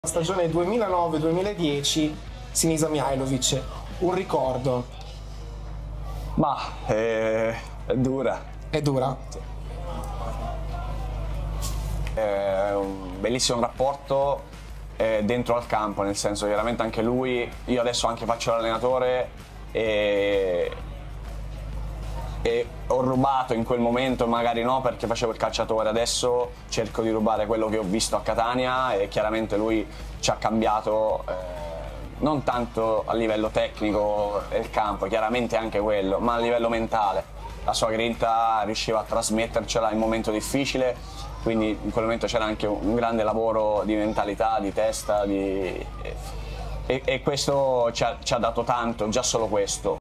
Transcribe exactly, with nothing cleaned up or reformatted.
Stagione duemilanove duemiladieci, Sinisa Mihajlovic, un ricordo. Ma è, è dura. È dura? È un bellissimo rapporto eh, dentro al campo, nel senso chiaramente anche lui, io adesso anche faccio l'allenatore e, e ho rubato in quel momento, magari no perché facevo il calciatore, adesso cerco di rubare quello che ho visto a Catania e chiaramente lui ci ha cambiato, eh, non tanto a livello tecnico del campo, chiaramente anche quello, ma a livello mentale. La sua grinta riusciva a trasmettercela in un momento difficile, quindi in quel momento c'era anche un grande lavoro di mentalità, di testa, di... E, e questo ci ha, ci ha dato tanto, già solo questo.